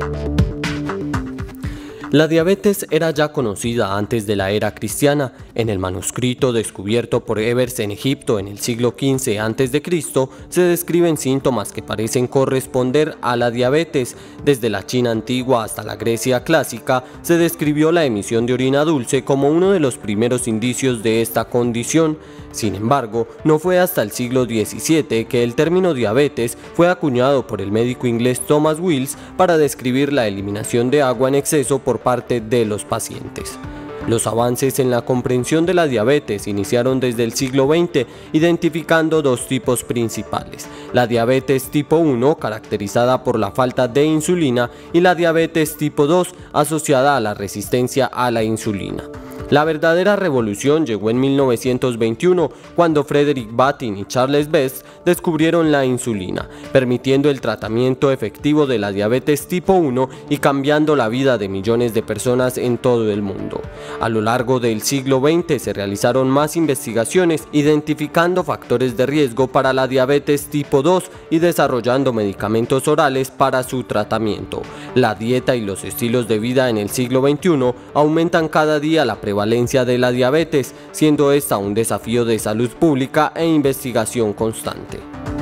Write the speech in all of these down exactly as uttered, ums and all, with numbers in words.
La diabetes era ya conocida antes de la era cristiana. En el manuscrito descubierto por Ebers en Egipto en el siglo quince antes de Cristo se describen síntomas que parecen corresponder a la diabetes. Desde la China antigua hasta la Grecia clásica se describió la emisión de orina dulce como uno de los primeros indicios de esta condición. Sin embargo, no fue hasta el siglo diecisiete que el término diabetes fue acuñado por el médico inglés Thomas Wills para describir la eliminación de agua en exceso por parte de los pacientes. Los avances en la comprensión de la diabetes iniciaron desde el siglo veinte, identificando dos tipos principales: la diabetes tipo uno, caracterizada por la falta de insulina, y la diabetes tipo dos, asociada a la resistencia a la insulina. La verdadera revolución llegó en mil novecientos veintiuno, cuando Frederick Banting y Charles Best descubrieron la insulina, permitiendo el tratamiento efectivo de la diabetes tipo uno y cambiando la vida de millones de personas en todo el mundo. A lo largo del siglo veinte se realizaron más investigaciones, identificando factores de riesgo para la diabetes tipo dos y desarrollando medicamentos orales para su tratamiento. La dieta y los estilos de vida en el siglo veintiuno aumentan cada día la prevalencia de la diabetes, siendo esta un desafío de salud pública e investigación constante.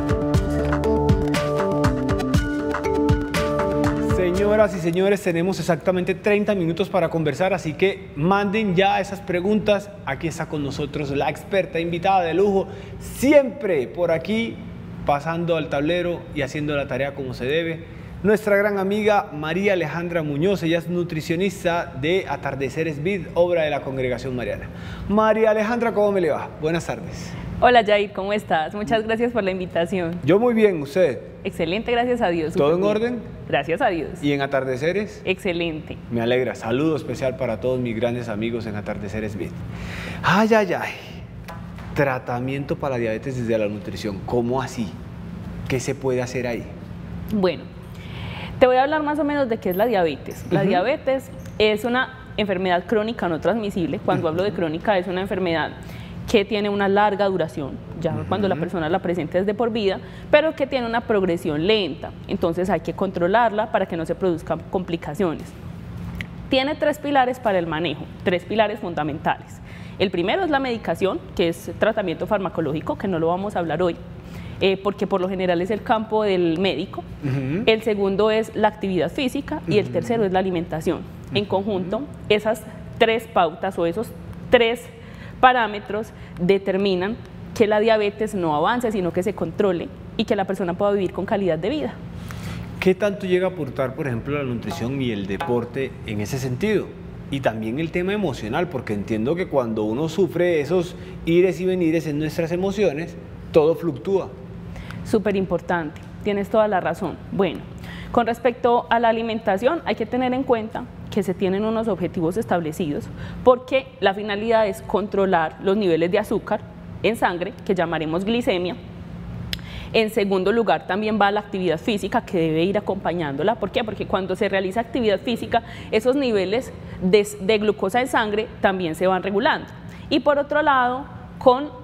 Señoras y señores, tenemos exactamente treinta minutos para conversar, así que manden ya esas preguntas. Aquí está con nosotros la experta invitada de lujo, siempre por aquí, pasando al tablero y haciendo la tarea como se debe. Nuestra gran amiga María Alejandra Muñoz, ella es nutricionista de Atardeceres Vid, obra de la Congregación Mariana. María Alejandra, ¿cómo me le va? Buenas tardes. Hola Jair, ¿cómo estás? Muchas gracias por la invitación. Yo muy bien, ¿usted? Excelente, gracias a Dios. ¿Todo en bien. orden? Gracias a Dios. ¿Y en Atardeceres? Excelente. Me alegra. Saludo especial para todos mis grandes amigos en Atardeceres Vid. Ay, ay, ay. Tratamiento para la diabetes desde la nutrición. ¿Cómo así? ¿Qué se puede hacer ahí? Bueno, te voy a hablar más o menos de qué es la diabetes. La uh-huh. diabetes es una enfermedad crónica no transmisible. Cuando uh-huh. hablo de crónica, es una enfermedad que tiene una larga duración, ya uh-huh. cuando la persona la presenta es de por vida, pero que tiene una progresión lenta. Entonces hay que controlarla para que no se produzcan complicaciones. Tiene tres pilares para el manejo, tres pilares fundamentales. El primero es la medicación, que es tratamiento farmacológico, que no lo vamos a hablar hoy, Eh, porque por lo general es el campo del médico. Uh-huh. El segundo es la actividad física y uh-huh. el tercero es la alimentación. Uh-huh. En conjunto, esas tres pautas o esos tres parámetros determinan que la diabetes no avance, sino que se controle y que la persona pueda vivir con calidad de vida. ¿Qué tanto llega a aportar, por ejemplo, la nutrición y el deporte en ese sentido? Y también el tema emocional, porque entiendo que cuando uno sufre esos ires y venires en nuestras emociones, todo fluctúa. Súper importante, tienes toda la razón. Bueno, con respecto a la alimentación hay que tener en cuenta que se tienen unos objetivos establecidos, porque la finalidad es controlar los niveles de azúcar en sangre, que llamaremos glicemia. En segundo lugar también va la actividad física, que debe ir acompañándola. ¿Por qué? Porque cuando se realiza actividad física, esos niveles de, de glucosa en sangre también se van regulando. Y por otro lado, con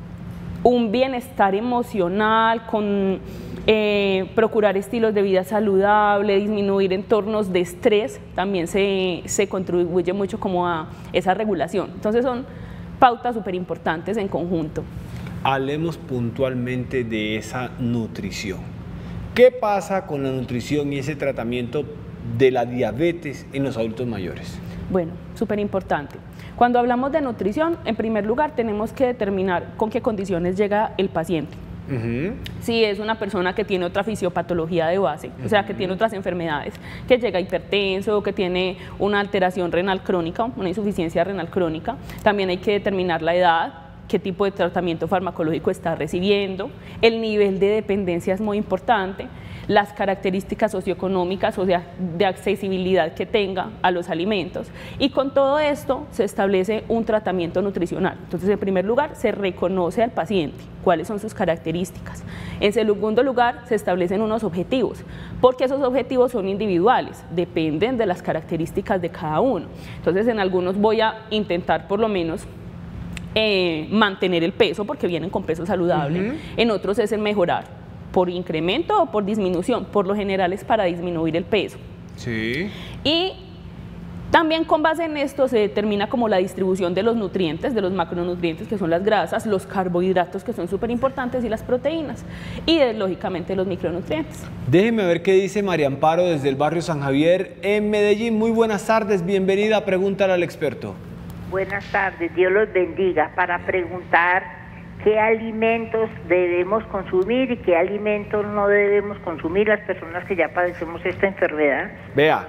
un bienestar emocional, con eh, procurar estilos de vida saludable, disminuir entornos de estrés, también se, se contribuye mucho como a esa regulación. Entonces son pautas súper importantes en conjunto. Hablemos puntualmente de esa nutrición. ¿Qué pasa con la nutrición y ese tratamiento de la diabetes en los adultos mayores? Bueno, súper importante. Cuando hablamos de nutrición, en primer lugar tenemos que determinar con qué condiciones llega el paciente. Uh-huh. Si es una persona que tiene otra fisiopatología de base, uh-huh. o sea, que tiene otras enfermedades, que llega hipertenso, que tiene una alteración renal crónica, una insuficiencia renal crónica, también hay que determinar la edad, qué tipo de tratamiento farmacológico está recibiendo, el nivel de dependencia es muy importante, las características socioeconómicas, o sea, de accesibilidad que tenga a los alimentos. Y con todo esto se establece un tratamiento nutricional. Entonces, en primer lugar, se reconoce al paciente cuáles son sus características. En segundo lugar, se establecen unos objetivos, porque esos objetivos son individuales, dependen de las características de cada uno. Entonces, en algunos voy a intentar por lo menos eh, mantener el peso, porque vienen con peso saludable. Uh-huh. En otros es el mejorar por incremento o por disminución, por lo general es para disminuir el peso. Sí. Y también con base en esto se determina como la distribución de los nutrientes, de los macronutrientes, que son las grasas, los carbohidratos, que son súper importantes, y las proteínas, y de, lógicamente los micronutrientes. Déjeme ver qué dice María Amparo desde el barrio San Javier en Medellín. Muy buenas tardes, bienvenida a Pregúntale al Experto. Buenas tardes, Dios los bendiga. Para preguntar qué alimentos debemos consumir y qué alimentos no debemos consumir las personas que ya padecemos esta enfermedad. Vea,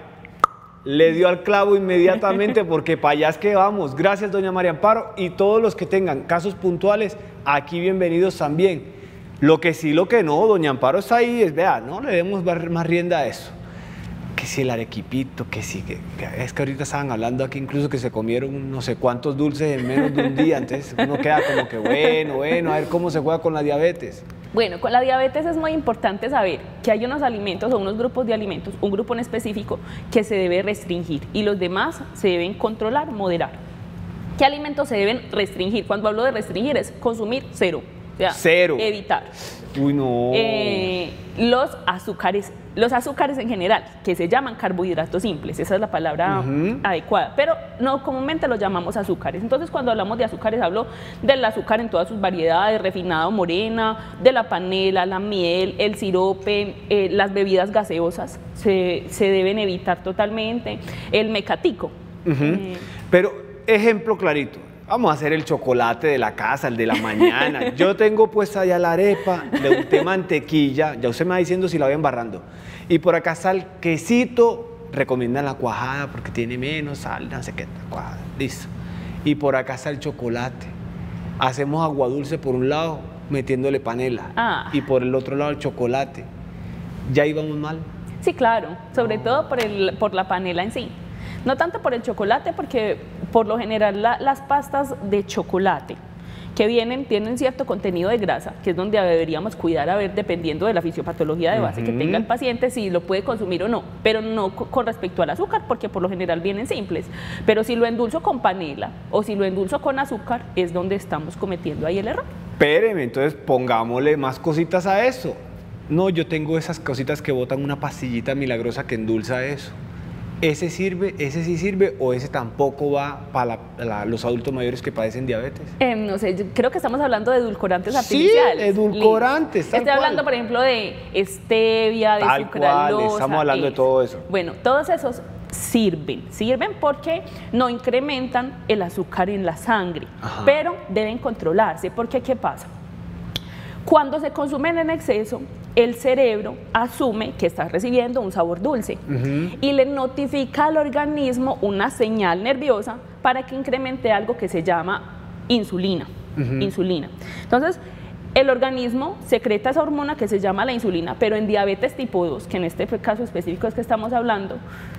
le dio al clavo inmediatamente porque para allá es que vamos. Gracias, doña María Amparo, y todos los que tengan casos puntuales, aquí bienvenidos también. Lo que sí, lo que no, doña Amparo está ahí, es, vea, no le demos más rienda a eso. Que si el arequipito, que sí, que, que es que ahorita estaban hablando aquí incluso que se comieron no sé cuántos dulces en menos de un día, entonces uno queda como que bueno, bueno, a ver cómo se juega con la diabetes. Bueno, con la diabetes es muy importante saber que hay unos alimentos o unos grupos de alimentos, un grupo en específico que se debe restringir y los demás se deben controlar, moderar. ¿Qué alimentos se deben restringir? Cuando hablo de restringir es consumir cero, o sea, cero. Evitar. Uy, no. Eh, los azúcares, los azúcares en general, que se llaman carbohidratos simples, esa es la palabra uh-huh. adecuada, pero no comúnmente los llamamos azúcares. Entonces, cuando hablamos de azúcares, hablo del azúcar en todas sus variedades, refinado, morena, de la panela, la miel, el sirope, eh, las bebidas gaseosas, se, se deben evitar totalmente, el mecatico. Uh-huh. eh, pero, ejemplo clarito. Vamos a hacer el chocolate de la casa, el de la mañana. Yo tengo puesta ya la arepa, le unté mantequilla, ya usted me va diciendo si la voy embarrando. Y por acá está el quesito, recomiendan la cuajada porque tiene menos sal, no sé qué, cuajada, listo. Y por acá está el chocolate. Hacemos agua dulce por un lado, metiéndole panela. Ah. Y por el otro lado el chocolate. ¿Ya íbamos mal? Sí, claro, sobre oh. todo por, el, por la panela en sí. No tanto por el chocolate, porque por lo general la, las pastas de chocolate que vienen tienen cierto contenido de grasa, que es donde deberíamos cuidar a ver, dependiendo de la fisiopatología de base uh-huh. que tenga el paciente, si lo puede consumir o no, pero no con respecto al azúcar, porque por lo general vienen simples. Pero si lo endulzo con panela o si lo endulzo con azúcar, es donde estamos cometiendo ahí el error. Espéreme, entonces pongámosle más cositas a eso. No, yo tengo esas cositas que botan una pastillita milagrosa que endulza eso. ¿Ese sirve, ese sí sirve o ese tampoco va para la, la, los adultos mayores que padecen diabetes? Eh, no sé, yo creo que estamos hablando de edulcorantes artificiales. Sí, edulcorantes, tal Estoy cual. hablando, por ejemplo, de stevia, de tal sucralosa. Cual, estamos hablando es. de todo eso. Bueno, todos esos sirven, sirven porque no incrementan el azúcar en la sangre, Ajá. pero deben controlarse, porque ¿qué pasa? Cuando se consumen en exceso, el cerebro asume que está recibiendo un sabor dulce uh-huh. y le notifica al organismo una señal nerviosa para que incremente algo que se llama insulina. Uh-huh. insulina. Entonces, el organismo secreta esa hormona que se llama la insulina, pero en diabetes tipo dos, que en este caso específico es que estamos hablando,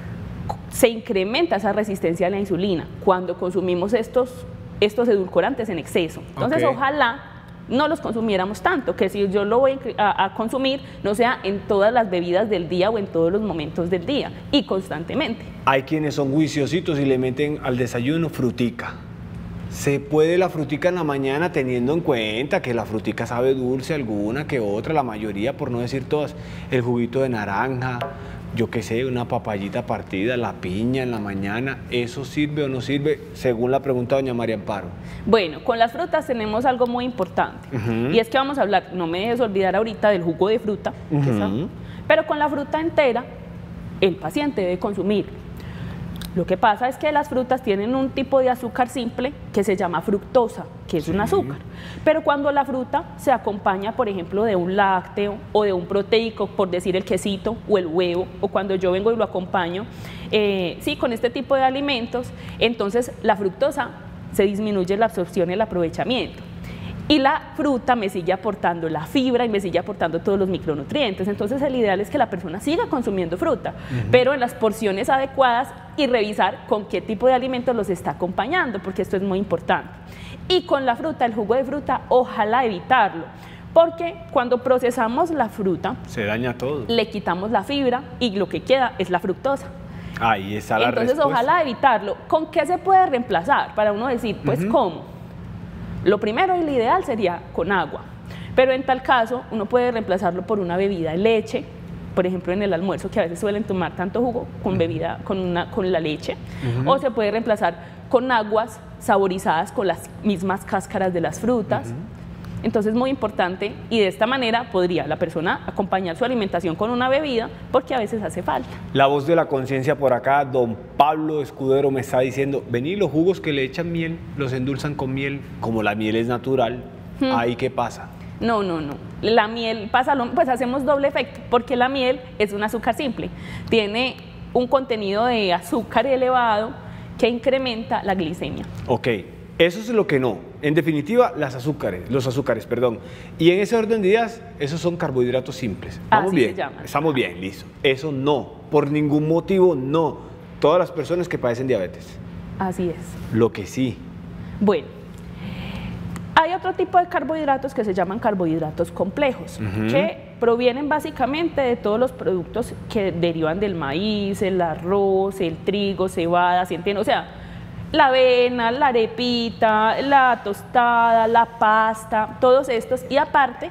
se incrementa esa resistencia a la insulina cuando consumimos estos, estos edulcorantes en exceso. Entonces, okay. ojalá no los consumiéramos tanto, que si yo lo voy a, a consumir, no sea en todas las bebidas del día o en todos los momentos del día y constantemente. Hay quienes son juiciositos y le meten al desayuno frutica. ¿Se puede la frutica en la mañana teniendo en cuenta que la frutica sabe dulce alguna que otra, la mayoría, por no decir todas? El juguito de naranja, yo qué sé, una papayita partida, la piña en la mañana, ¿eso sirve o no sirve? Según la pregunta de doña María Amparo. Bueno, con las frutas tenemos algo muy importante, uh-huh. y es que vamos a hablar, no me dejes olvidar ahorita del jugo de fruta, uh-huh. que está, pero con la fruta entera, el paciente debe consumir. Lo que pasa es que las frutas tienen un tipo de azúcar simple que se llama fructosa, que es sí. un azúcar. Pero cuando la fruta se acompaña, por ejemplo, de un lácteo o de un proteico, por decir el quesito o el huevo, o cuando yo vengo y lo acompaño, eh, sí, con este tipo de alimentos, entonces la fructosa se disminuye la absorción y el aprovechamiento. Y la fruta me sigue aportando la fibra y me sigue aportando todos los micronutrientes. Entonces el ideal es que la persona siga consumiendo fruta, uh-huh. pero en las porciones adecuadas y revisar con qué tipo de alimentos los está acompañando, porque esto es muy importante. Y con la fruta, el jugo de fruta, ojalá evitarlo, porque cuando procesamos la fruta, se daña todo. Le quitamos la fibra y lo que queda es la fructosa. Ahí está la Entonces respuesta. ojalá evitarlo. ¿Con qué se puede reemplazar? Para uno decir, pues uh-huh. ¿cómo? Lo primero y lo ideal sería con agua, pero en tal caso uno puede reemplazarlo por una bebida de leche, por ejemplo en el almuerzo, que a veces suelen tomar tanto jugo con bebida, con, una, con la leche, uh-huh. o se puede reemplazar con aguas saborizadas con las mismas cáscaras de las frutas. Uh-huh. Entonces es muy importante, y de esta manera podría la persona acompañar su alimentación con una bebida, porque a veces hace falta. La voz de la conciencia por acá, don Pablo Escudero me está diciendo, vení, los jugos que le echan miel, los endulzan con miel, como la miel es natural, hmm. ¿ahí qué pasa? No, no, no. La miel pasa, lo, pues hacemos doble efecto, porque la miel es un azúcar simple, tiene un contenido de azúcar elevado que incrementa la glicemia. Ok. Eso es lo que no. En definitiva, las azúcares, los azúcares, perdón. Y en ese orden de ideas, esos son carbohidratos simples. ¿Vamos Así bien? se llaman. Estamos bien, listo. Eso no. Por ningún motivo, no. Todas las personas que padecen diabetes. Así es. Lo que sí. Bueno, hay otro tipo de carbohidratos que se llaman carbohidratos complejos, uh-huh. que provienen básicamente de todos los productos que derivan del maíz, el arroz, el trigo, cebada, centeno, o sea, la avena, la arepita, la tostada, la pasta, todos estos, y aparte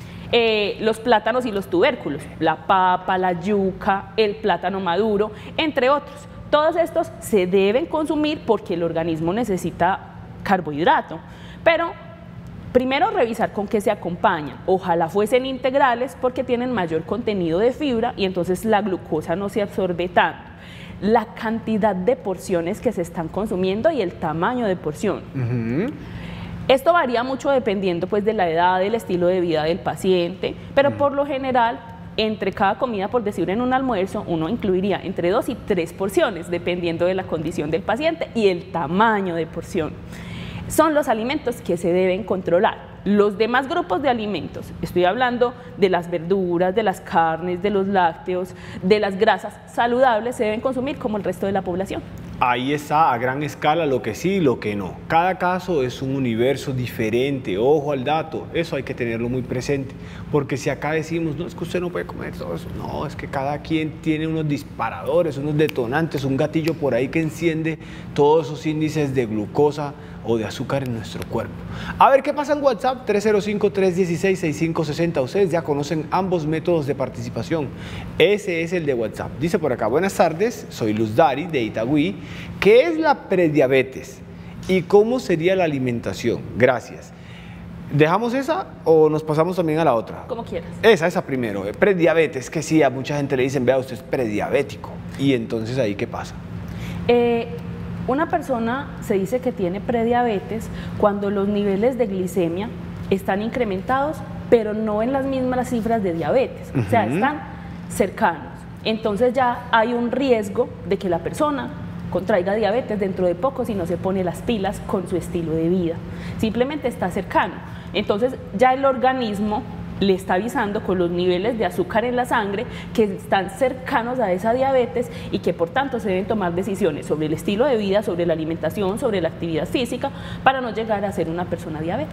eh, los plátanos y los tubérculos, la papa, la yuca, el plátano maduro, entre otros. Todos estos se deben consumir porque el organismo necesita carbohidrato, pero primero revisar con qué se acompañan. Ojalá fuesen integrales porque tienen mayor contenido de fibra y entonces la glucosa no se absorbe tanto. La cantidad de porciones que se están consumiendo y el tamaño de porción. Uh-huh. Esto varía mucho dependiendo pues, de la edad, del estilo de vida del paciente, pero uh-huh. por lo general, entre cada comida, por decir en un almuerzo, uno incluiría entre dos y tres porciones, dependiendo de la condición del paciente y el tamaño de porción. Son los alimentos que se deben controlar. Los demás grupos de alimentos, estoy hablando de las verduras, de las carnes, de los lácteos, de las grasas saludables, se deben consumir como el resto de la población. Ahí está a gran escala lo que sí y lo que no. Cada caso es un universo diferente, ojo al dato, eso hay que tenerlo muy presente, porque si acá decimos, no, es que usted no puede comer todo eso, no, es que cada quien tiene unos disparadores, unos detonantes, un gatillo por ahí que enciende todos esos índices de glucosa o de azúcar en nuestro cuerpo. A ver qué pasa en WhatsApp, tres cero cinco, tres uno seis, seis cinco seis cero. Ustedes ya conocen ambos métodos de participación. Ese es el de WhatsApp. Dice por acá, buenas tardes, soy Luz Dari de Itagüí. ¿Qué es la prediabetes y cómo sería la alimentación? Gracias. ¿Dejamos esa o nos pasamos también a la otra? Como quieras. Esa, esa primero. Prediabetes, que sí, a mucha gente le dicen, vea, usted es prediabético. Y entonces, ¿ahí qué pasa? Eh... Una persona se dice que tiene prediabetes cuando los niveles de glicemia están incrementados, pero no en las mismas cifras de diabetes, uh-huh. o sea, están cercanos. Entonces ya hay un riesgo de que la persona contraiga diabetes dentro de poco si no se pone las pilas con su estilo de vida. Simplemente está cercano. Entonces ya el organismo le está avisando con los niveles de azúcar en la sangre que están cercanos a esa diabetes y que por tanto se deben tomar decisiones sobre el estilo de vida, sobre la alimentación, sobre la actividad física para no llegar a ser una persona diabética.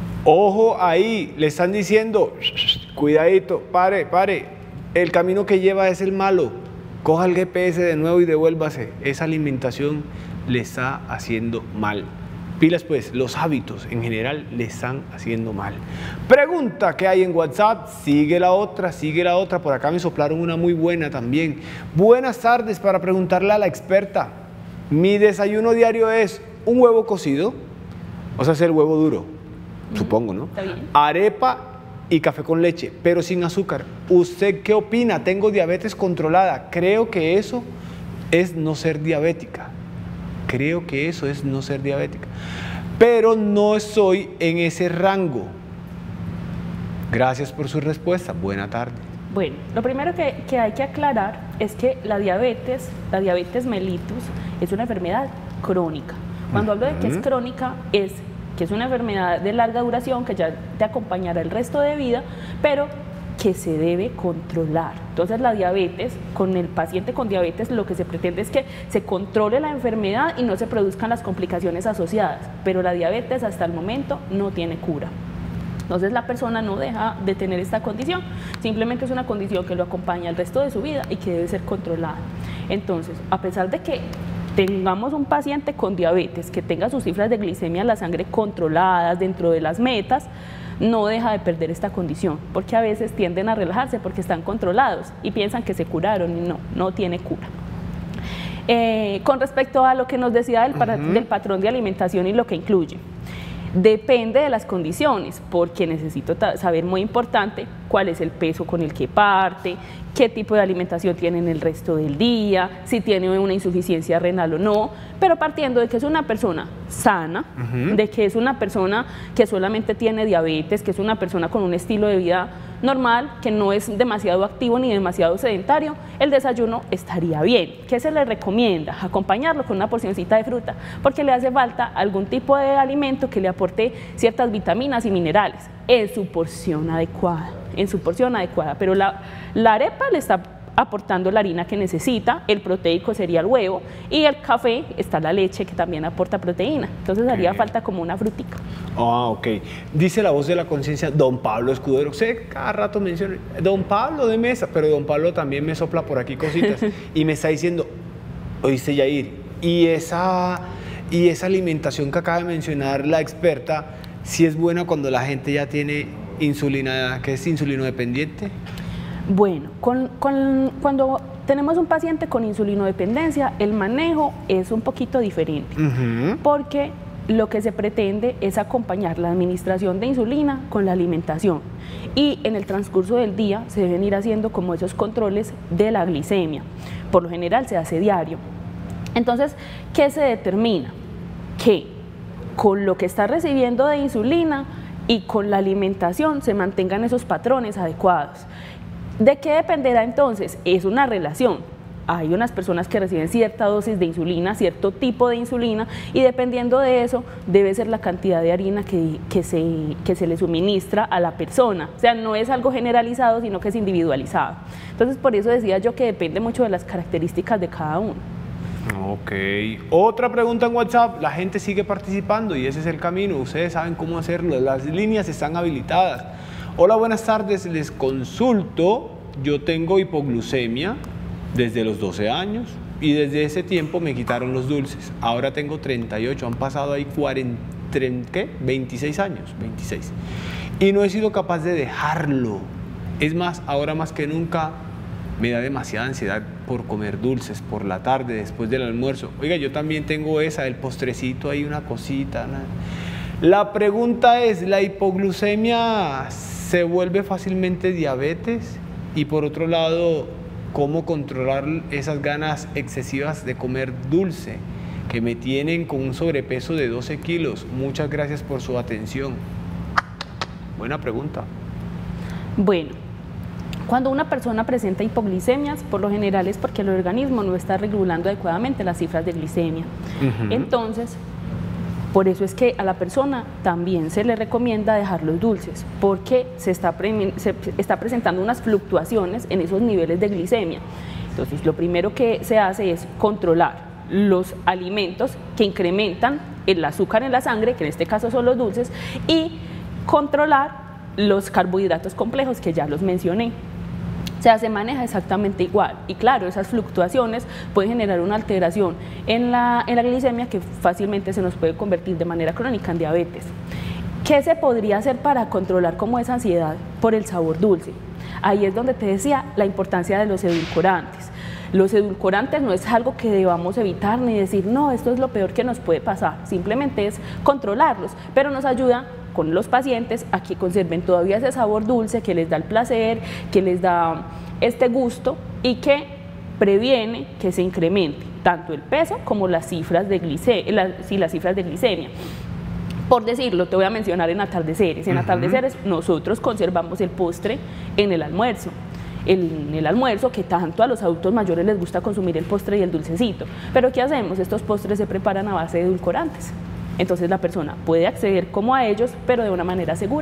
Ojo ahí, le están diciendo, cuidadito, pare, pare, el camino que lleva es el malo, coja el G P S de nuevo y devuélvase, esa alimentación le está haciendo mal. Pilas pues, los hábitos en general le están haciendo mal. Pregunta que hay en WhatsApp, sigue la otra, sigue la otra. Por acá me soplaron una muy buena también. Buenas tardes, para preguntarle a la experta. Mi desayuno diario es un huevo cocido, o sea, es el huevo duro, mm, supongo, ¿no? Está bien. Arepa y café con leche, pero sin azúcar. ¿Usted qué opina? Tengo diabetes controlada. Creo que eso es no ser diabética. Creo que eso es no ser diabética, pero no estoy en ese rango. Gracias por su respuesta. Buena tarde. Bueno, lo primero que, que hay que aclarar es que la diabetes, la diabetes mellitus, es una enfermedad crónica. Cuando hablo de que es crónica, es que es una enfermedad de larga duración que ya te acompañará el resto de vida, pero que se debe controlar. Entonces la diabetes, con el paciente con diabetes lo que se pretende es que se controle la enfermedad y no se produzcan las complicaciones asociadas, pero la diabetes hasta el momento no tiene cura. Entonces la persona no deja de tener esta condición, simplemente es una condición que lo acompaña el resto de su vida y que debe ser controlada. Entonces, a pesar de que tengamos un paciente con diabetes que tenga sus cifras de glicemia en la sangre controladas dentro de las metas, no deja de perder esta condición, porque a veces tienden a relajarse porque están controlados y piensan que se curaron y no, no tiene cura. Eh, con respecto a lo que nos decía del, para, uh-huh. del patrón de alimentación y lo que incluye, depende de las condiciones, porque necesito saber, muy importante, cuál es el peso con el que parte, qué tipo de alimentación tiene en el resto del día, si tiene una insuficiencia renal o no, pero partiendo de que es una persona sana, uh-huh. de que es una persona que solamente tiene diabetes, que es una persona con un estilo de vida normal, que no es demasiado activo ni demasiado sedentario, el desayuno estaría bien. ¿Qué se le recomienda? Acompañarlo con una porcioncita de fruta, porque le hace falta algún tipo de alimento que le aporte ciertas vitaminas y minerales en su porción adecuada, en su porción adecuada, pero la, la arepa le está aportando la harina que necesita, el proteico sería el huevo y el café está la leche que también aporta proteína, entonces okay. haría falta como una frutica. Ah, ok. Dice la voz de la conciencia, don Pablo Escudero, sé, cada rato menciona, don Pablo de Mesa, pero don Pablo también me sopla por aquí cositas y me está diciendo, oíste Yair, y esa, y esa alimentación que acaba de mencionar la experta, ¿sí es buena cuando la gente ya tiene insulina, que es insulino dependiente? Bueno, con, con, cuando tenemos un paciente con insulinodependencia, el manejo es un poquito diferente, uh-huh. porque lo que se pretende es acompañar la administración de insulina con la alimentación y en el transcurso del día se deben ir haciendo como esos controles de la glicemia. Por lo general se hace diario. Entonces, ¿qué se determina? Que con lo que está recibiendo de insulina y con la alimentación se mantengan esos patrones adecuados. ¿De qué dependerá entonces? Es una relación. Hay unas personas que reciben cierta dosis de insulina, cierto tipo de insulina, y dependiendo de eso debe ser la cantidad de harina que, que, se, que se le suministra a la persona. O sea, no es algo generalizado, sino que es individualizado. Entonces, por eso decía yo que depende mucho de las características de cada uno. Ok. Otra pregunta en WhatsApp. La gente sigue participando y ese es el camino. Ustedes saben cómo hacerlo. Las líneas están habilitadas. Hola, buenas tardes, les consulto, yo tengo hipoglucemia desde los doce años y desde ese tiempo me quitaron los dulces, ahora tengo treinta y ocho, han pasado ahí cuarenta, ¿qué? veintiséis años, veintiséis, y no he sido capaz de dejarlo, es más, ahora más que nunca me da demasiada ansiedad por comer dulces por la tarde, después del almuerzo. Oiga, yo también tengo esa, el postrecito ahí, una cosita, nada. La pregunta es, ¿la hipoglucemia se vuelve fácilmente diabetes? Y por otro lado, ¿cómo controlar esas ganas excesivas de comer dulce que me tienen con un sobrepeso de doce kilos? Muchas gracias por su atención. Buena pregunta. Bueno, cuando una persona presenta hipoglicemias, por lo general es porque el organismo no está regulando adecuadamente las cifras de glicemia. Uh-huh. Entonces, por eso es que a la persona también se le recomienda dejar los dulces, porque se está, pre se está presentando unas fluctuaciones en esos niveles de glicemia. Entonces, lo primero que se hace es controlar los alimentos que incrementan el azúcar en la sangre, que en este caso son los dulces, y controlar los carbohidratos complejos, que ya los mencioné. O sea, se maneja exactamente igual y claro, esas fluctuaciones pueden generar una alteración en la, en la glicemia que fácilmente se nos puede convertir de manera crónica en diabetes. ¿Qué se podría hacer para controlar como esa ansiedad por el sabor dulce? Ahí es donde te decía la importancia de los edulcorantes. Los edulcorantes no es algo que debamos evitar ni decir, no, esto es lo peor que nos puede pasar, simplemente es controlarlos, pero nos ayuda con los pacientes a que conserven todavía ese sabor dulce que les da el placer, que les da este gusto y que previene que se incremente tanto el peso como las cifras de glicemia, las, sí, las cifras de glicemia. Por decirlo, te voy a mencionar en atardeceres. En uh-huh. atardeceres nosotros conservamos el postre en el almuerzo. En el almuerzo, que tanto a los adultos mayores les gusta consumir el postre y el dulcecito. Pero ¿qué hacemos? Estos postres se preparan a base de edulcorantes. Entonces la persona puede acceder como a ellos, pero de una manera segura.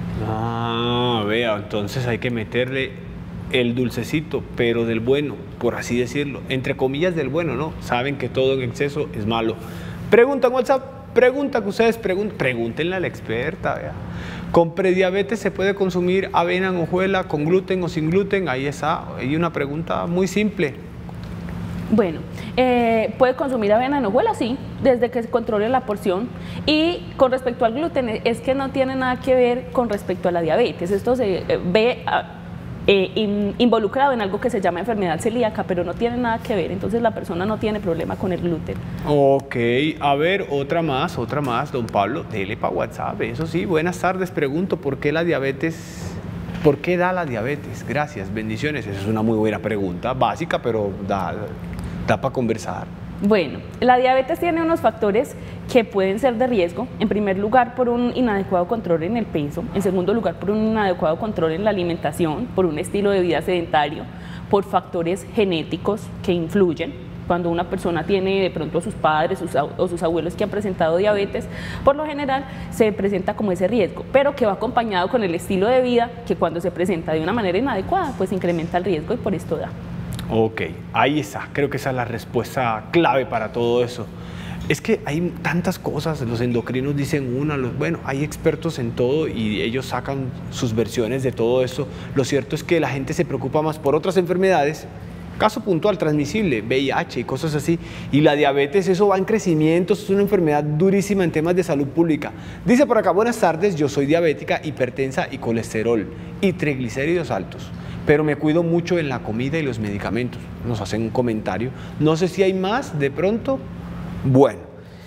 Ah, vea, entonces hay que meterle el dulcecito, pero del bueno, por así decirlo. Entre comillas del bueno, ¿no? Saben que todo en exceso es malo. Pregunta en WhatsApp, pregunta que ustedes pregunten, pregúntenle a la experta, vea. ¿Con prediabetes se puede consumir avena en hojuela con gluten o sin gluten? Ahí está, hay una pregunta muy simple. Bueno, eh, ¿puede consumir avena en hojuela? Sí. desde que se controle la porción. Y con respecto al gluten, es que no tiene nada que ver con respecto a la diabetes. Esto se eh, ve eh, in, involucrado en algo que se llama enfermedad celíaca, pero no tiene nada que ver. Entonces la persona no tiene problema con el gluten. Ok, a ver, otra más, otra más, don Pablo, dele para WhatsApp. Eso sí, buenas tardes, pregunto, ¿por qué la diabetes, por qué da la diabetes? Gracias, bendiciones. Esa es una muy buena pregunta, básica, pero da, da para conversar. Bueno, la diabetes tiene unos factores que pueden ser de riesgo. En primer lugar, por un inadecuado control en el peso. En segundo lugar, por un inadecuado control en la alimentación, por un estilo de vida sedentario, por factores genéticos que influyen. Cuando una persona tiene de pronto a sus padres sus, o sus abuelos que han presentado diabetes, por lo general se presenta como ese riesgo, pero que va acompañado con el estilo de vida que cuando se presenta de una manera inadecuada, pues incrementa el riesgo y por esto da. Ok, ahí está, creo que esa es la respuesta clave para todo eso. Es que hay tantas cosas, los endocrinos dicen una, los, bueno, hay expertos en todo y ellos sacan sus versiones de todo eso. Lo cierto es que la gente se preocupa más por otras enfermedades, caso puntual, transmisible, V I H y cosas así, y la diabetes, eso va en crecimiento, es una enfermedad durísima en temas de salud pública. Dice por acá, buenas tardes, yo soy diabética, hipertensa y colesterol y triglicéridos altos, pero me cuido mucho en la comida y los medicamentos. Nos hacen un comentario. No sé si hay más de pronto. Bueno.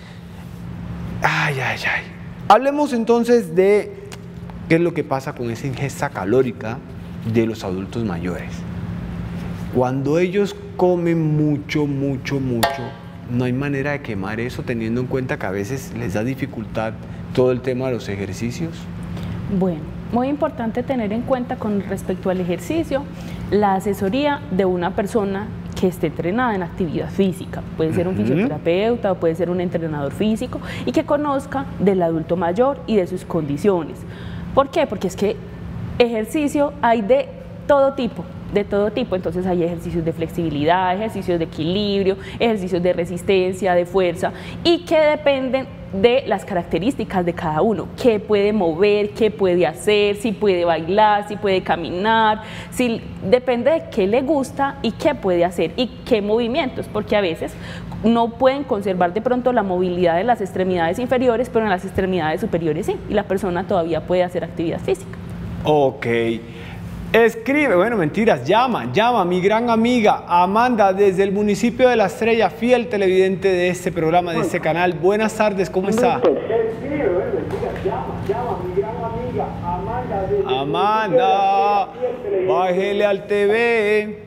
Ay, ay, ay. Hablemos entonces de qué es lo que pasa con esa ingesta calórica de los adultos mayores. Cuando ellos comen mucho, mucho, mucho, no hay manera de quemar eso, teniendo en cuenta que a veces les da dificultad todo el tema de los ejercicios. Bueno, muy importante tener en cuenta con respecto al ejercicio la asesoría de una persona que esté entrenada en actividad física. Puede ser un uh-huh. fisioterapeuta o puede ser un entrenador físico y que conozca del adulto mayor y de sus condiciones. ¿Por qué? Porque es que ejercicio hay de todo tipo. de todo tipo, entonces hay ejercicios de flexibilidad, ejercicios de equilibrio, ejercicios de resistencia, de fuerza, y que dependen de las características de cada uno, qué puede mover, qué puede hacer, si puede bailar, si puede caminar, si, depende de qué le gusta y qué puede hacer y qué movimientos, porque a veces no pueden conservar de pronto la movilidad de las extremidades inferiores, pero en las extremidades superiores sí, y la persona todavía puede hacer actividad física. Ok. Escribe, bueno, mentiras, llama, llama, mi gran amiga Amanda desde el municipio de La Estrella, fiel televidente de este programa, de este canal. Buenas tardes, ¿cómo está? Escribe, bueno, mentiras, llama, llama, mi gran amiga Amanda desde Amanda, bájele al T V.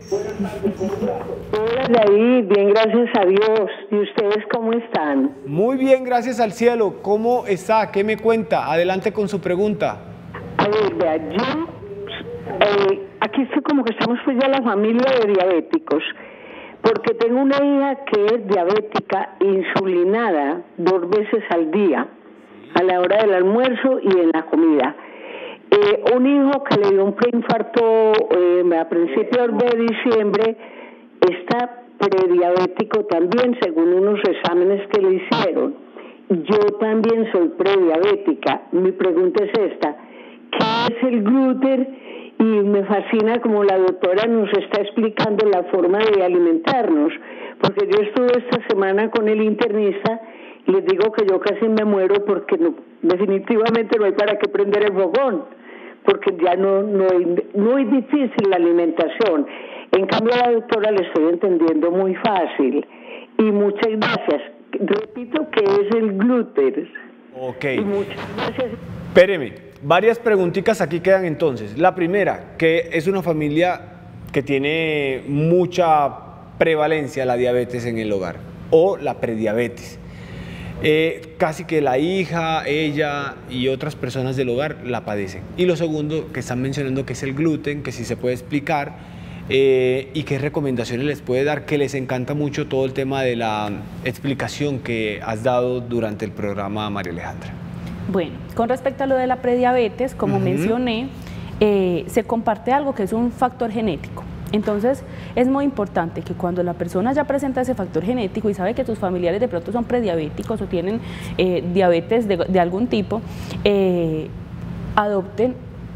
Hola, David, bien, gracias a Dios. ¿Y ustedes cómo están? Muy bien, gracias al cielo. ¿Cómo está? ¿Qué me cuenta? Adelante con su pregunta. A ver, vea, yo... Eh, aquí estoy como que estamos pues ya la familia de diabéticos, porque tengo una hija que es diabética insulinada dos veces al día, a la hora del almuerzo y en la comida. Eh, un hijo que le dio un preinfarto eh, a principios de diciembre está prediabético también, según unos exámenes que le hicieron. Yo también soy prediabética. Mi pregunta es esta: ¿qué es el gluten? Y me fascina como la doctora nos está explicando la forma de alimentarnos, porque yo estuve esta semana con el internista y les digo que yo casi me muero porque no, definitivamente no hay para qué prender el fogón, porque ya no, no hay, muy difícil la alimentación. En cambio a la doctora le estoy entendiendo muy fácil. Y muchas gracias. Repito que es el gluten. Ok. Y muchas gracias. Espéreme. Varias preguntitas aquí quedan entonces. La primera, que es una familia que tiene mucha prevalencia la diabetes en el hogar o la prediabetes. Eh, casi que la hija, ella y otras personas del hogar la padecen. Y lo segundo que están mencionando, que es el gluten, que sí se puede explicar eh, y qué recomendaciones les puede dar, que les encanta mucho todo el tema de la explicación que has dado durante el programa, María Alejandra. Bueno, con respecto a lo de la prediabetes, como uh-huh. mencioné, eh, se comparte algo que es un factor genético. Entonces, es muy importante que cuando la persona ya presenta ese factor genético y sabe que sus familiares de pronto son prediabéticos o tienen eh, diabetes de, de algún tipo, eh, adopten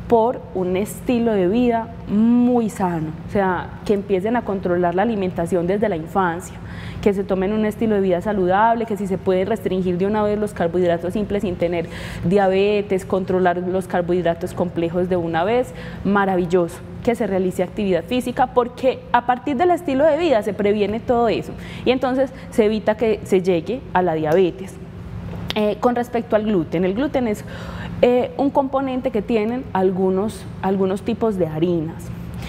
por un estilo de vida muy sano, o sea, que empiecen a controlar la alimentación desde la infancia, que se tomen un estilo de vida saludable, que si se puede restringir de una vez los carbohidratos simples sin tener diabetes, controlar los carbohidratos complejos de una vez, maravilloso, que se realice actividad física, porque a partir del estilo de vida se previene todo eso y entonces se evita que se llegue a la diabetes. Eh, con respecto al gluten, el gluten es eh, un componente que tienen algunos, algunos tipos de harinas,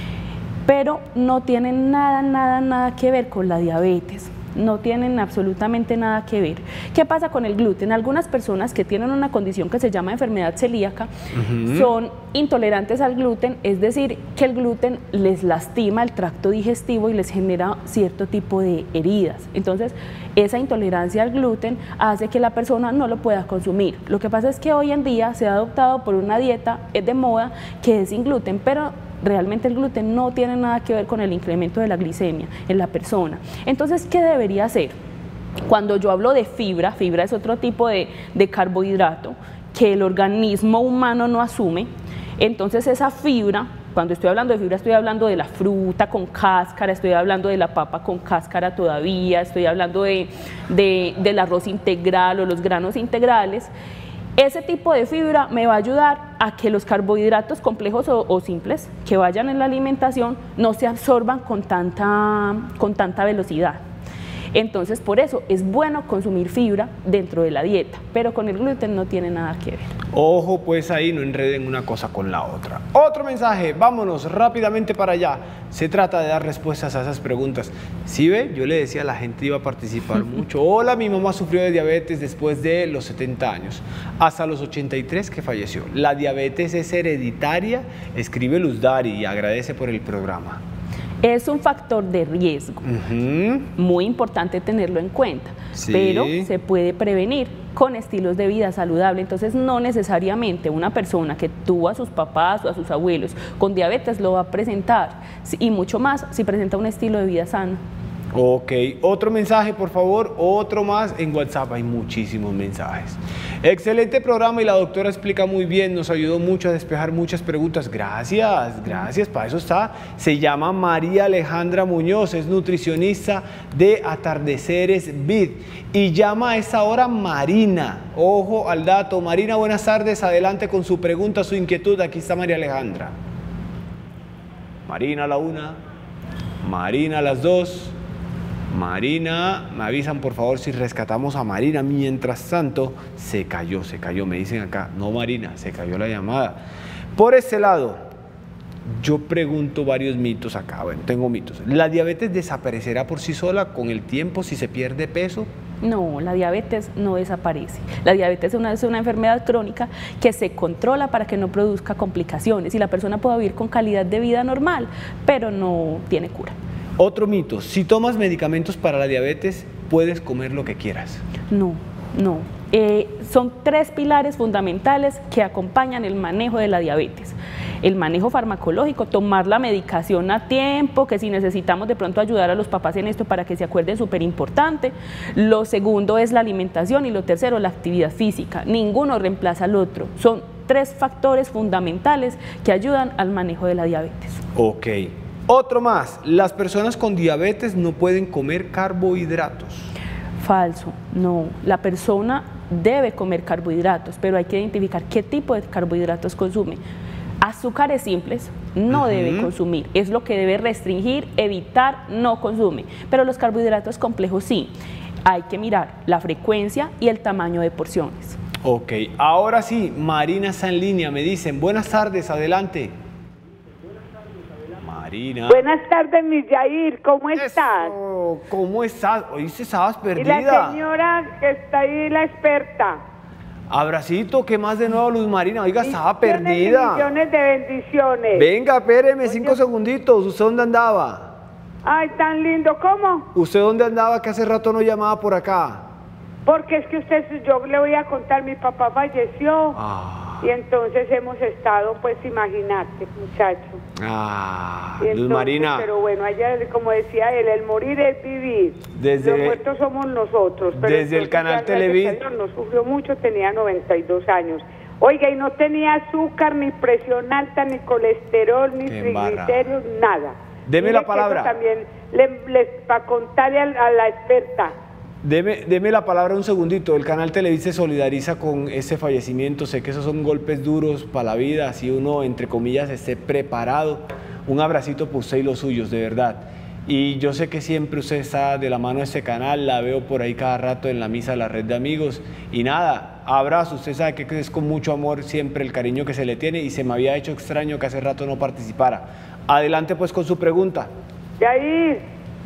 pero no tienen nada, nada, nada que ver con la diabetes. No tienen absolutamente nada que ver. ¿Qué pasa con el gluten? Algunas personas que tienen una condición que se llama enfermedad celíaca uh-huh. son intolerantes al gluten, es decir, que el gluten les lastima el tracto digestivo y les genera cierto tipo de heridas. Entonces, esa intolerancia al gluten hace que la persona no lo pueda consumir. Lo que pasa es que hoy en día se ha adoptado por una dieta de moda que es sin gluten, pero realmente el gluten no tiene nada que ver con el incremento de la glicemia en la persona. Entonces, ¿qué debería hacer? Cuando yo hablo de fibra, fibra es otro tipo de, de carbohidrato que el organismo humano no asume, entonces esa fibra, cuando estoy hablando de fibra estoy hablando de la fruta con cáscara, estoy hablando de la papa con cáscara todavía, estoy hablando de, de, del arroz integral o los granos integrales. Ese tipo de fibra me va a ayudar a que los carbohidratos complejos o, o simples que vayan en la alimentación no se absorban con tanta, con tanta velocidad. Entonces, por eso es bueno consumir fibra dentro de la dieta, pero con el gluten no tiene nada que ver. Ojo, pues ahí no enreden una cosa con la otra. Otro mensaje, vámonos rápidamente para allá. Se trata de dar respuestas a esas preguntas. ¿Sí ve? Yo le decía a la gente iba a participar mucho. Hola, mi mamá sufrió de diabetes después de los setenta años, hasta los ochenta y tres que falleció. ¿La diabetes es hereditaria? Escribe Luz Dari y agradece por el programa. Es un factor de riesgo, uh-huh. muy importante tenerlo en cuenta, sí. pero se puede prevenir con estilos de vida saludable. Entonces no necesariamente una persona que tuvo a sus papás o a sus abuelos con diabetes lo va a presentar, y mucho más si presenta un estilo de vida sano. Ok, otro mensaje por favor, otro más en WhatsApp, hay muchísimos mensajes. Excelente programa y la doctora explica muy bien, nos ayudó mucho a despejar muchas preguntas. Gracias, gracias, para eso está. Se llama María Alejandra Muñoz, es nutricionista de Atardeceres Vid y llama a esa hora Marina. Ojo al dato. Marina, buenas tardes, adelante con su pregunta, su inquietud. Aquí está María Alejandra. Marina a la una, Marina a las dos. Marina, me avisan por favor si rescatamos a Marina. Mientras tanto, se cayó, se cayó, me dicen acá, no Marina, se cayó la llamada. Por ese lado, yo pregunto varios mitos acá, bueno, tengo mitos. ¿La diabetes desaparecerá por sí sola con el tiempo si se pierde peso? No, la diabetes no desaparece. La diabetes es una, es una enfermedad crónica que se controla para que no produzca complicaciones y la persona pueda vivir con calidad de vida normal, pero no tiene cura. Otro mito, si tomas medicamentos para la diabetes, puedes comer lo que quieras. No, no. Eh, son tres pilares fundamentales que acompañan el manejo de la diabetes. El manejo farmacológico, tomar la medicación a tiempo, que si necesitamos de pronto ayudar a los papás en esto para que se acuerden, súper importante. Lo segundo es la alimentación y lo tercero, la actividad física. Ninguno reemplaza al otro. Son tres factores fundamentales que ayudan al manejo de la diabetes. Ok. Otro más, las personas con diabetes no pueden comer carbohidratos. Falso, no. La persona debe comer carbohidratos, pero hay que identificar qué tipo de carbohidratos consume. Azúcares simples no uh-huh. debe consumir, es lo que debe restringir, evitar, no consume. Pero los carbohidratos complejos sí, hay que mirar la frecuencia y el tamaño de porciones. Ok, ahora sí, Marina está en línea, me dicen, buenas tardes, adelante. Marina. Buenas tardes, mi Yair, ¿cómo Eso. estás? ¿Cómo estás? Hoy se estabas perdida. Y la señora que está ahí, la experta. Abracito, ¿qué más de nuevo, Luz Marina? Oiga, estaba perdida. Millones de bendiciones. Venga, espéreme, cinco segunditos. ¿Usted dónde andaba? Ay, tan lindo, ¿cómo? ¿Usted dónde andaba que hace rato no llamaba por acá? Porque es que usted, yo le voy a contar, mi papá falleció. Ah. Y entonces hemos estado, pues imagínate, muchacho. Ah, entonces, Luz Marina. Pero bueno, allá, como decía él, el morir es vivir. Desde, los muertos somos nosotros. Pero desde el canal Televid. No sufrió mucho, tenía noventa y dos años. Oiga, y no tenía azúcar, ni presión alta, ni colesterol, ni triglicéridos, nada. Deme Mire la que palabra. eso también, le, le, para contarle a, a la experta. Deme, deme la palabra un segundito. El canal Televid se solidariza con ese fallecimiento. Sé que esos son golpes duros para la vida, así uno, entre comillas, esté preparado. Un abracito para usted y los suyos, de verdad. Y yo sé que siempre usted está de la mano de este canal, la veo por ahí cada rato en la misa de la red de amigos. Y nada, abrazo, usted sabe que es con mucho amor siempre el cariño que se le tiene y se me había hecho extraño que hace rato no participara. Adelante pues con su pregunta. Yair.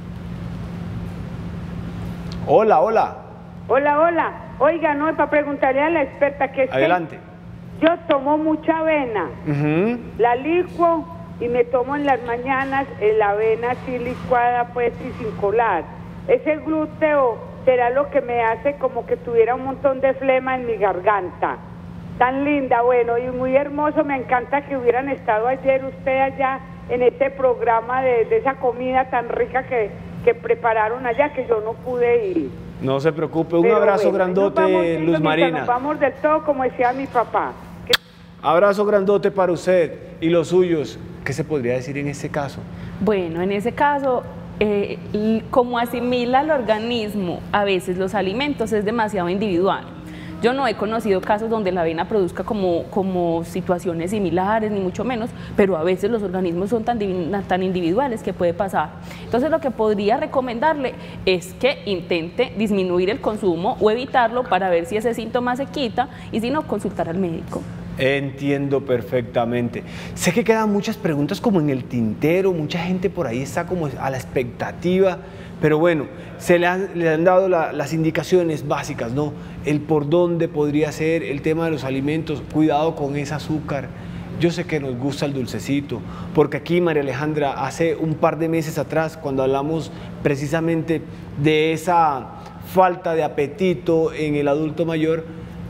Hola, hola. Hola, hola. Oiga, no, es para preguntarle a la experta que es que Adelante. yo tomo mucha avena, Uh-huh. la licuo y me tomo en las mañanas eh, la avena así licuada pues y sin colar. Ese glúteo será lo que me hace como que tuviera un montón de flema en mi garganta. Tan linda, bueno, y muy hermoso. Me encanta que hubieran estado ayer usted allá en este programa de, de esa comida tan rica que, que prepararon allá, que yo no pude ir. No se preocupe, un Pero abrazo bueno, grandote, nos vamos yendo, Luz mientras Marina. Nos vamos del todo, como decía mi papá. Que Abrazo grandote para usted y los suyos. ¿Qué se podría decir en este caso? Bueno, en ese caso, eh, l- como asimila el organismo a veces los alimentos es demasiado individual. Yo no he conocido casos donde la avena produzca como, como situaciones similares, ni mucho menos, pero a veces los organismos son tan, divin- tan individuales que puede pasar. Entonces lo que podría recomendarle es que intente disminuir el consumo o evitarlo para ver si ese síntoma se quita y si no, consultar al médico. Entiendo perfectamente. Sé que quedan muchas preguntas como en el tintero, mucha gente por ahí está como a la expectativa, pero bueno, se le han, le han dado la- las indicaciones básicas, ¿no? El por dónde podría ser, el tema de los alimentos, cuidado con ese azúcar. Yo sé que nos gusta el dulcecito, porque aquí María Alejandra, hace un par de meses atrás, cuando hablamos precisamente de esa falta de apetito en el adulto mayor,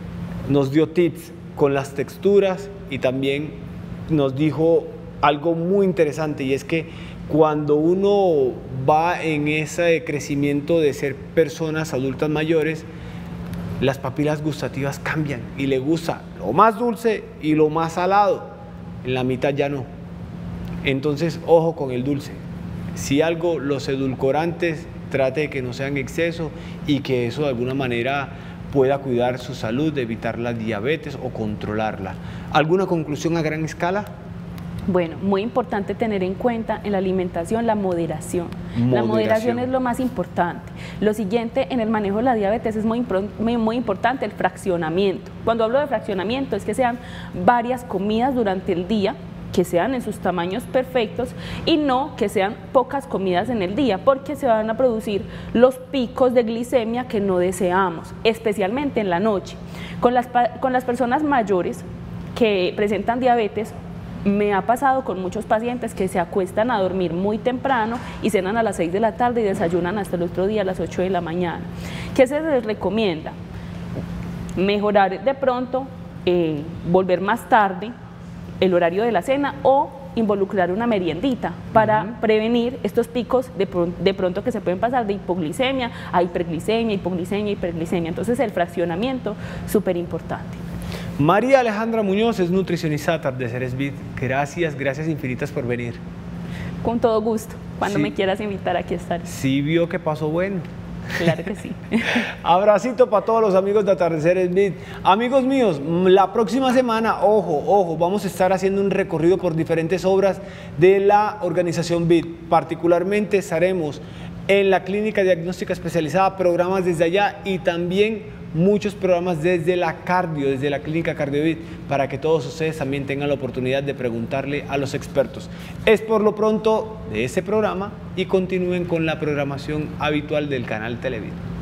nos dio tips con las texturas y también nos dijo algo muy interesante, y es que cuando uno va en ese crecimiento de ser personas adultas mayores, las papilas gustativas cambian y le gusta lo más dulce y lo más salado, en la mitad ya no. Entonces, ojo con el dulce. Si algo, los edulcorantes, trate de que no sean exceso y que eso de alguna manera pueda cuidar su salud, evitar la diabetes o controlarla. ¿Alguna conclusión a gran escala? Bueno, muy importante tener en cuenta en la alimentación la moderación. La Moderación. moderación es lo más importante. Lo siguiente en el manejo de la diabetes es muy, impro- muy, muy importante el fraccionamiento. Cuando hablo de fraccionamiento es que sean varias comidas durante el día, que sean en sus tamaños perfectos y no que sean pocas comidas en el día, porque se van a producir los picos de glicemia que no deseamos, especialmente en la noche. Con las, pa- con las personas mayores que presentan diabetes, me ha pasado con muchos pacientes que se acuestan a dormir muy temprano y cenan a las seis de la tarde y desayunan hasta el otro día a las ocho de la mañana. ¿Qué se les recomienda? Mejorar de pronto, eh, volver más tarde el horario de la cena o involucrar una meriendita para uh-huh. prevenir estos picos de, pr de pronto que se pueden pasar de hipoglicemia a hiperglicemia, hipoglicemia, hiperglicemia. Entonces el fraccionamiento, súper importante. María Alejandra Muñoz es nutricionista de Atardeceres Vid. Gracias, gracias infinitas por venir. Con todo gusto. Cuando Sí. me quieras invitar, aquí estaré. Sí vio que pasó bueno. Claro que sí. Abracito para todos los amigos de Atardeceres Vid. Amigos míos, la próxima semana, ojo, ojo, vamos a estar haciendo un recorrido por diferentes obras de la organización Vid. Particularmente estaremos en la clínica diagnóstica especializada, programas desde allá y también muchos programas desde la cardio, desde la clínica CardioVid, para que todos ustedes también tengan la oportunidad de preguntarle a los expertos. Es por lo pronto de este programa y continúen con la programación habitual del canal Televid.